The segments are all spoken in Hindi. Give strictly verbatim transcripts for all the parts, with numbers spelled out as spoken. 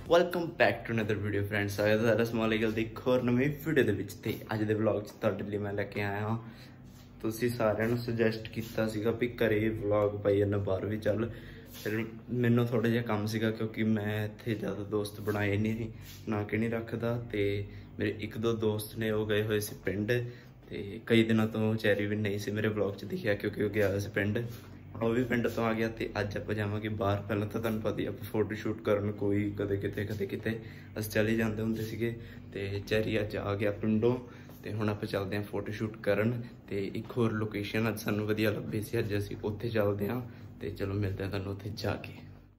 Welcome back to another video friends. आया सारा स्मॉल गल दी एक होर नवीं वीडियो दे विच ते अज दे व्लॉग च तुहाडे लई मैं लैके आया हां। तुसीं सारिआं नूं सुजैसट कीता सीगा भी घरे व्लॉग पाई जाना बाहर भी चल। फिर मैनूं थोड़ा जिहा काम सीगा क्योंकि मैं इत्थे ज़्यादा दोस्त बनाए नहीं ना कि नहीं रखदा ते मेरे एक दो दोस्त ने वो गए हुए सी पिंड ते कई दिनों तो चैरी भी नहीं सी मेरे व्लॉग च दिखिआ क्योंकि वो गया सी पिंड। वो भी पिंड तो आ गया तो अज आप जावांगे बाहर। पहले तो तुहानूं पता ही आप फोटो शूट करन कोई कदे किते कदे किते अस चले जाते होंदे सीगे ते चैरी अज आ गया पिंडों ते हुण आपां चलदे हां फोटो शूट करन। ते एक होर लोकेशन अज सानूं वधिया लब्भी सी, अज असीं उत्थे चलदे हां ते चलो मिलदे हां तुहानूं उत्थे जाके।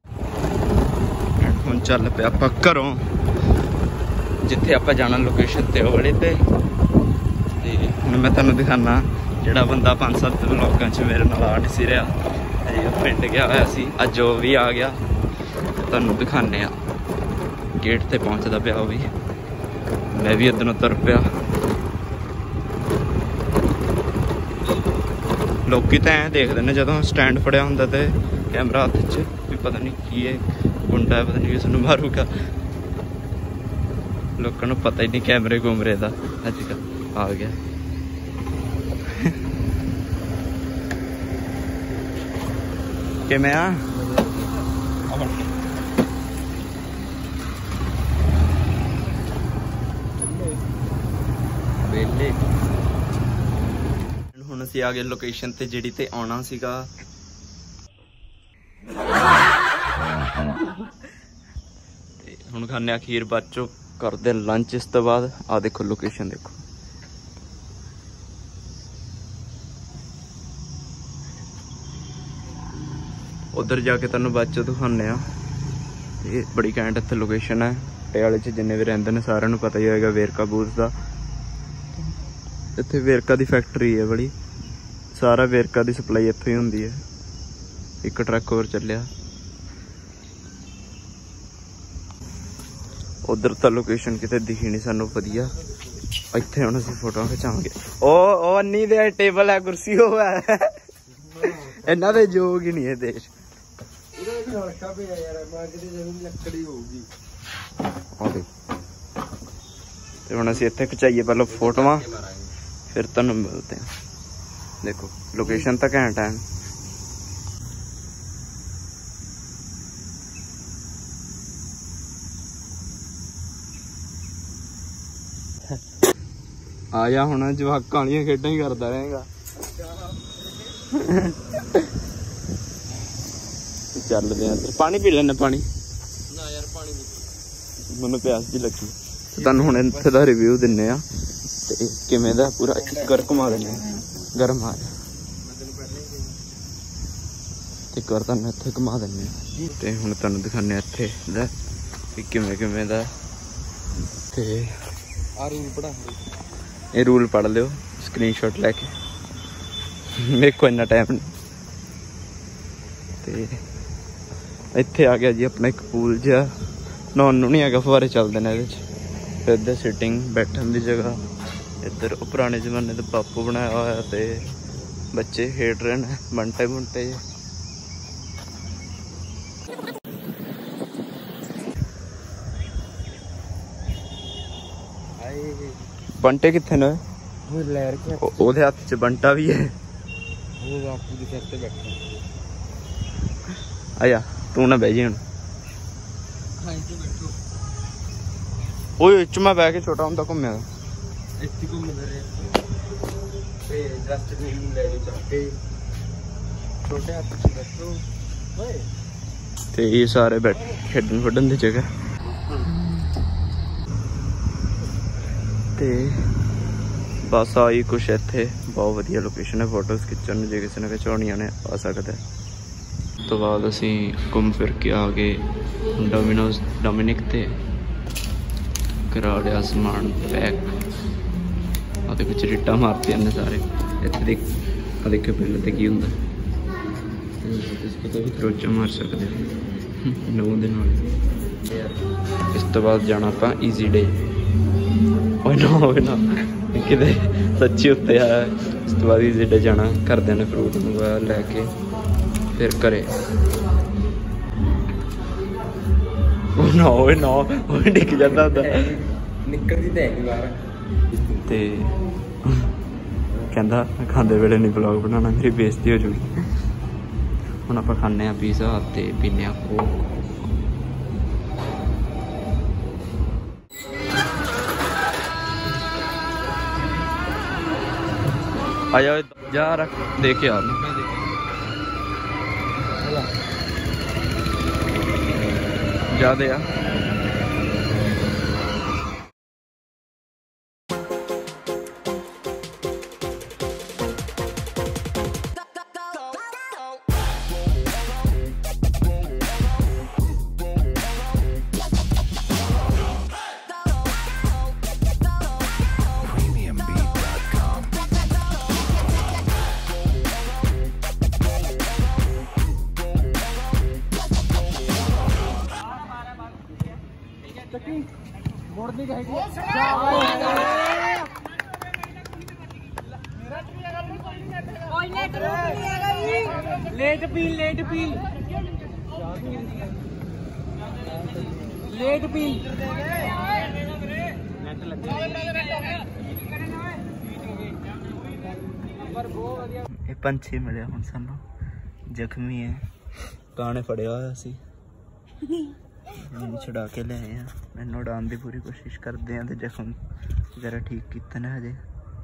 हुण चल पे आपां घरों जिथे आपां जाना लोकेशन ते वाले ते हुण मैं तुहानूं दिखाना जिहड़ा बंदा पांच सत्त व्लॉगां च मेरे नाल आ नहीं सी रहा अजे पिंड गया होया सी, अज वो भी आ गया। तुहानूं दिखाने आ गेट ते पहुंचदा पिया, भी मैं भी उधरों तुर पिया। लोग तो ऐ देखते हैं जदों स्टैंड फड़िया होंदा ते कैमरा हत्थ च भी पता नहीं की है गुंडा है, पता नहीं किस नूं मारूगा। लोगों को पता ही नहीं कैमरे कुमरे का अजकल आ गया। किवें आ वेले हुण असीं आ गए लोकेशन ते जिहड़ी ते आउणा सीगा। हुण खाने खीर बाद चों करदे लंच। इस तो बाद आ देखो लोकेशन देखो, उधर जाके तुहानूं बाद चों दिखाने आ। ये बड़ी घैंट इत्थे लोकेशन है। पटियाले च जिन्ने भी रहिंदे ने सारिआं नूं पता ही होएगा वेरका बूथ दा। इत्थे वेरका दी फैक्ट्री है बड़ी, सारा वेरका दी सप्लाई इत्थों ही हुंदी है। एक ट्रक होर चलिया उधर तो लोकेशन किते दिखी नहीं सानूं वधिया। इत्थे हुण असीं फोटो खिचावांगे। ओ ओ अन्नी दे टेबल है कुर्सी हो है इन्हां दे जोग ही नहीं है देश। हुण असीं इत्थे खिचाइए पहले फोटोआं फिर तुहानूं मिलदे हैं। देखो लोकेशन तो घैंट है। आ जा हुण जवाकां वालियां खेडां ही करदा रहेगा। चलदे हैं पानी पी लेने पानी ना यार पानी मैनूं प्यास जी लगी। तुहानूं हुण इत्थे दा रिव्यू दिन्ने आ ते किवें दा पूरा घर घुमा दिन्ने गर्म आ ते कर तुहानूं इत्थे घुमा दिन्ने ते हुण तुहानूं दिखाने इत्थे दा कि किवें किवें दा ते आ रूल पढ़ा ये रूल पढ़ लियो स्क्रीनशॉट लैके। मेरे को इन्ना टाइम नहीं ते इत्थे आ गया जी अपना एक पूल जिहा। नहाउण नूं नहीं है फुहारे चलते हैं ये। इधर सिटिंग बैठन की जगह, इधर पुराने जमाने का बापू बनाया हुआ ते बच्चे खेड रहे हैं बंटे बुंटे। बंटे कित्थे ने? ओहदे हत्थ च बंटा भी है। आया तू ना बह जी हुण ओए च मैं बह के छोटा हुंदा घुम्या ते ये सारे बैठ खेडन खुडन दी जगह ते बस आई कुछ इत्थे बहुत वधिया लोकेशन है। फोटोज खिच्चण जे किसी ने खिचवाउणियां ने आ सकदा है। तो बाद असी घूम फिर के आ गए डोमिनोज डोमिनिक ते करा लिया समान पैक। और कुछ रिट्टा मारते हैं सारे इत्थे देख देखो पहले तो की हुंदा पता भी खरोचा मार सकते नौ दे नाल। इस तो बाद जाना आपां ईजी डे ना कि सच्ची उत्ते है। इस तो बाद ईजी डे जाना घरदे ने फ्रूट मंगवाया लैके फिर घरे ना ओए ना ओए डिग जाता होता निकलदी ते है बाहर ते कहंदा खांदे वेले नहीं ब्लॉग बनाना मेरी बेइज्जती हो जूगी। हुण आपां खाने आ पीज़ा ते पीने आ कोक। आ जाओ जा रख देख यार जा दे यार। लेट पील लेट पील लेट पील ਇਹ ਪੰਛੀ ਮਿਲਿਆ ਹੁਣ ਸਾਨੂੰ ਜ਼ਖਮੀ ਹੈ ਕਾਣੇ ਫੜਿਆ ਹੋਇਆ ਸੀ ਇਹਨੂੰ ਛੁਡਾ ਕੇ ਲਿਆਏ ਆ ਇਹਨੂੰ ਉਡਾਉਣ ਦੀ ਪੂਰੀ ਕੋਸ਼ਿਸ਼ ਕਰਦੇ ਆ ਤੇ ਜ਼ਖਮ ਵਗੈਰਾ ਠੀਕ ਕੀਤੇ ਨੇ ਹਜੇ।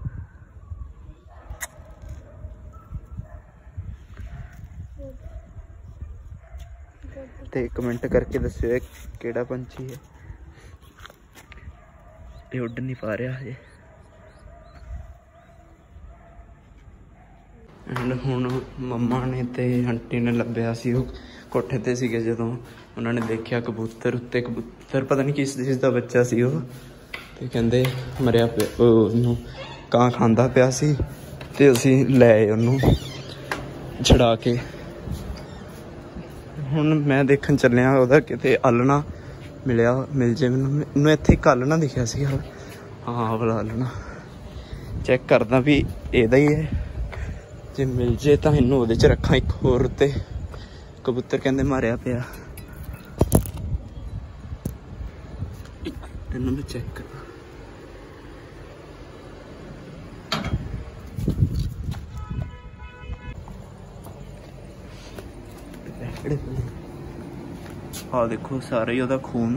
ਤੇ ਕਮੈਂਟ ਕਰਕੇ ਦੱਸਿਓ ਕਿਹੜਾ ਪੰਛੀ ਹੈ ਇਹ ਉੱਡ ਨਹੀਂ ਪਾ ਰਿਹਾ ਹਜੇ। ਹੁਣ ਮੰਮਾ ਨੇ ਤੇ ਆਂਟੀ ਨੇ ਲੱਭਿਆ ਸੀ ਉਹ ਕੋਠੇ ਤੇ ਸੀਗੇ ਜਦੋਂ ਉਹਨਾਂ ਨੇ ਦੇਖਿਆ ਕਬੂਤਰ ਉੱਤੇ ਕਬੂਤਰ ਪਤਾ ਨਹੀਂ ਕਿਸ ਚੀਜ਼ ਦਾ ਬੱਚਾ ਸੀ ਉਹ ਤੇ ਕਹਿੰਦੇ ਮਰਿਆ ਪਿਆ ਉਹਨੂੰ ਕਾਂ ਖਾਂਦਾ ਪਿਆ ਸੀ ਤੇ ਅਸੀਂ ਲੈ ਆਏ ਉਹਨੂੰ ਛੁਡਾ ਕੇ। ਹੁਣ ਮੈਂ ਦੇਖਣ ਚੱਲਿਆ ਉਹਦਾ ਕਿਤੇ ਆਲਣਾ ਮਿਲਿਆ ਮਿਲ ਜੇ ਮੈਨੂੰ ਮੈਨੂੰ ਇੱਥੇ ਇੱਕ ਆਲਣਾ ਦਿਖਿਆ ਸੀ ਹਾਂ ਵਾਲਾ ਆਲਣਾ ਚੈੱਕ ਕਰਦਾ ਵੀ ਇਹਦਾ ਹੀ ਹੈ ਜੇ ਮਿਲ ਜੇ ਤਾਂ ਇਹਨੂੰ ਉਹਦੇ 'ਚ ਰੱਖਾਂ ਇੱਕ ਹੋਰ ਤੇ ਕਬੂਤਰ ਕਹਿੰਦੇ ਮਾਰਿਆ ਪਿਆ ਇਹਨੂੰ ਮੈਂ ਚੈੱਕ ਕਰਾਂ। ਆ ਦੇਖੋ ਸਾਰਾ ਹੀ ਉਹਦਾ ਖੂਨ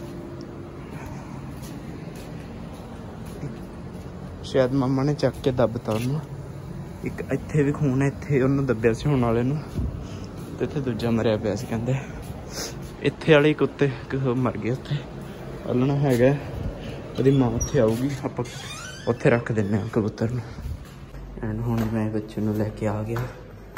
ਸ਼ਾਇਦ ਮੰਮਾ ਨੇ ਚੱਕ ਕੇ ਦੱਬਤਾ ਉਹਨੂੰ। ਇੱਕ ਇੱਥੇ ਵੀ ਖੂਨ ਹੈ ਇੱਥੇ ਉਹਨੂੰ ਦੱਬਿਆ ਸੀ ਹੁਣ ਵਾਲੇ ਨੂੰ ਤੇ ਇੱਥੇ ਦੂਜਾ ਮਰਿਆ ਪਿਆ ਸੀ ਕਹਿੰਦੇ ਇੱਥੇ ਵਾਲੇ ਕੁੱਤੇ ਮਰ ਗਏ ਉੱਥੇ ਆਲਣਾ ਹੈਗਾ ਉਹਦੀ ਮਾਂ ਉੱਥੇ ਆਊਗੀ ਆਪਾਂ ਉੱਥੇ ਰੱਖ ਦਿੰਦੇ ਹਾਂ ਕਬੂਤਰ ਨੂੰ। ਐਂਡ ਹੁਣ ਮੈਂ ਬੱਚੇ ਨੂੰ ਲੈ ਕੇ ਆ ਗਿਆ।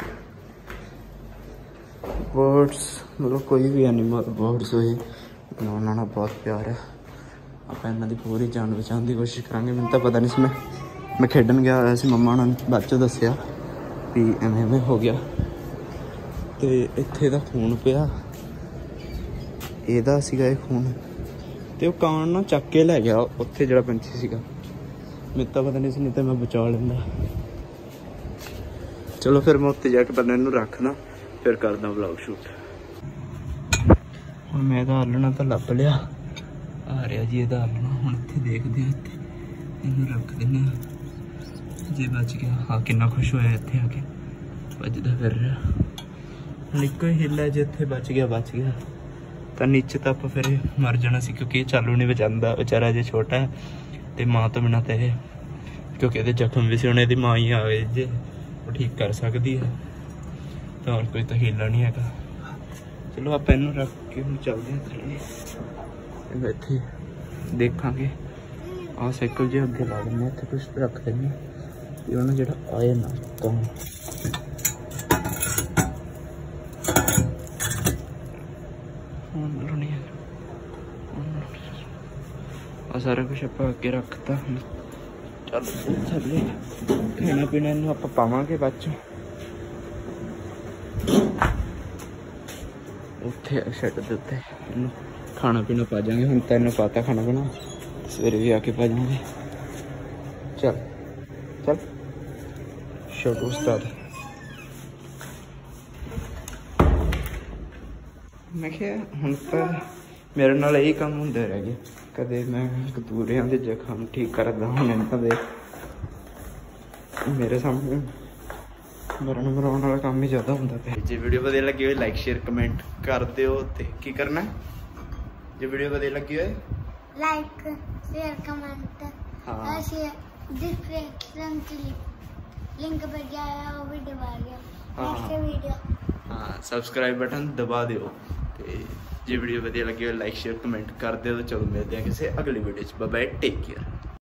ਬਰਡਸ ਮਤਲਬ ਕੋਈ ਵੀ ਐਨੀਮਲ ਬਰਡਸ ਹੋਏ ਮੈਨੂੰ ਉਹਨਾਂ ਨਾਲ ਬਹੁਤ ਪਿਆਰ ਹੈ ਆਪਾਂ ਇਹਨਾਂ ਦੀ ਪੂਰੀ ਜਾਨ ਬਚਾਉਣ ਦੀ ਕੋਸ਼ਿਸ਼ ਕਰਾਂਗੇ। ਮੈਨੂੰ ਤਾਂ ਪਤਾ ਨਹੀਂ ਸੀ ਮੈਂ ਮੈਂ ਖੇਡਣ ਗਿਆ ਹੋਇਆ ਸੀ ਮੰਮਾ ਉਹਨਾਂ ਨੇ ਬਾਅਦ 'ਚੋਂ ਦੱਸਿਆ ਵੀ ਐਵੇਂ ਐਵੇਂ ਹੋ ਗਿਆ ਤੇ ਇੱਥੇ ਦਾ ਖੂਨ ਪਿਆ ਇਹਦਾ ਸੀਗਾ ਇਹ ਖੂਨ ਤੇ ਉਹ ਕਾਂ ਨਾ ਚੱਕ ਕੇ ਲੈ ਗਿਆ ਉੱਥੇ ਜਿਹੜਾ ਪੰਛੀ ਸੀਗਾ ਮੈਨੂੰ ਤਾਂ ਪਤਾ ਨਹੀਂ ਸੀ ਨਹੀਂ ਤਾਂ ਮੈਂ ਬਚਾ ਲੈਂਦਾ। ਚਲੋ ਫਿਰ ਮੈਂ ਉੱਥੇ ਜਾ ਕੇ ਬੰਦੇ ਨੂੰ ਰੱਖਦਾ ਫਿਰ ਕਰਦਾ ਵਲੌਗ ਸ਼ੂਟ। ਹੁਣ ਮੈਂ ਇਹਦਾ ਆਲਣਾ ਤਾਂ ਲੱਭ ਲਿਆ ਆ ਰਿਹਾ ਜੀ ਇਹਦਾ ਆਲਣਾ ਹੁਣ ਇੱਥੇ ਦੇਖਦੇ ਹਾਂ ਇੱਥੇ ਇਹਨੂੰ ਰੱਖ ਦਿੰਦੇ ਹਾਂ ਜੇ ਬਚ ਗਿਆ। ਹਾਂ ਕਿੰਨਾ ਖੁਸ਼ ਹੋਇਆ ਇੱਥੇ ਆ ਕੇ ਭੱਜਦਾ ਫਿਰ ਰਿਹਾ ਹੁਣ ਇੱਕੋ ਹੀ ਹਿੱਲ ਹੈ ਜੇ ਇੱਥੇ ਬਚ ਗਿਆ ਬਚ ਗਿਆ ਤਾਂ ਨੀਚੇ ਤਾਂ ਆਪਾਂ ਫਿਰ ਮਰ ਜਾਣਾ ਸੀ ਕਿਉਂਕਿ ਇਹ ਚਾਲੂ ਨਹੀਂ ਬਚਾਉਂਦਾ ਵਿਚਾਰਾ ਜੇ ਛੋਟਾ ਹੈ ਤੇ ਮਾਂ ਤੋਂ ਬਿਨਾਂ ਤਾਂ ਇਹ ਕਿਉਂਕਿ ਇਹਦੇ ਜ਼ਖਮ ਵੀ ਸੀ ਹੁਣ ਇਹਦੀ ਮਾਂ ਹੀ ਆਵੇ ਜੇ ਉਹ ਠੀਕ ਕਰ ਸਕਦੀ ਹੈ ਤਾਂ ਹੋਰ ਕੋਈ ਤਾਂ ਹੀਲਾ ਨਹੀਂ ਹੈਗਾ। ਚਲੋ ਆਪਾਂ ਇਹਨੂੰ ਰੱਖ ਕੇ ਹੁਣ ਚੱਲਦੇ ਹਾਂ ਥੱਲੇ ਇਹਨੂੰ ਇੱਥੇ ਦੇਖਾਂਗੇ ਆਹ ਸਾਈਕਲ ਜੇ ਅੱਗੇ ਲਾ ਦਿੰਦੇ ਇੱਥੇ ਕੁਛ ਰੱਖ ਦਿੰਦੇ ਤੇ ਉਹਨਾਂ ਜਿਹੜਾ ਆਏ ਨਾ ਕੰਮ ਆ ਸਾਰਾ ਕੁਛ ਆਪਾਂ ਅੱਗੇ ਰੱਖਤਾ ਹੁਣ ਚੱਲ ਥੱਲੇ ਖਾਣਾ ਪੀਣਾ ਇਹਨੂੰ ਆਪਾਂ ਪਾਵਾਂਗੇ ਬਾਅਦ 'ਚ ਉੱਥੇ ਸ਼ੈੱਡ ਦੇ ਉੱਤੇ ਇਹਨੂੰ ਖਾਣਾ ਪੀਣਾ ਪਾ ਜਾਵਾਂਗੇ। ਹੁਣ ਤਾਂ ਇਹਨੂੰ ਪਾਤਾ ਖਾਣਾ ਪੀਣਾ ਸਵੇਰੇ ਵੀ ਆ ਕੇ ਪਾ ਜਾਵਾਂਗੇ। ਚੱਲ ਚੱਲ ਛੋਟੂ ਉਸਤਾਦ ਮੈਂ ਕਿਹਾ ਹੁਣ ਤਾਂ मेरे नाल यही काम होंदे रह गए। कदे मैं कतूरियां दे जख्म ठीक करदा हूं इन्हां दे मेरे सामने मरण मराउण वाला काम ही ज़्यादा होंदा पिया। जे वीडियो वधिया लगी होए लाइक शेयर कमेंट कर दिओ ते की करना है? जे वीडियो वधिया लगी होए लाइक शेयर कमेंट हाँ शेयर डिस्क्रिप्शन की लिंक पे जाया वो भी दबा दिया। नेक्स्ट वीडियो हाँ सब्सक्राइब बटन दबा दिओ ते जे वीडियो वधिया लगी होए लाइक शेयर कमेंट कर दिओ। चलो मिलते हैं किसी अगली वीडियो च। Bye bye take care.